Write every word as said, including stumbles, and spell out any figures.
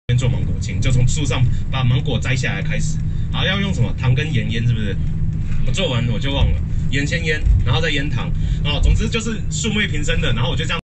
做芒果青，就从树上把芒果摘下来开始。好，要用什么糖跟盐腌，是不是？我做完我就忘了，盐先腌，然后再腌糖。哦，总之就是素昧平生的，然后我就这样。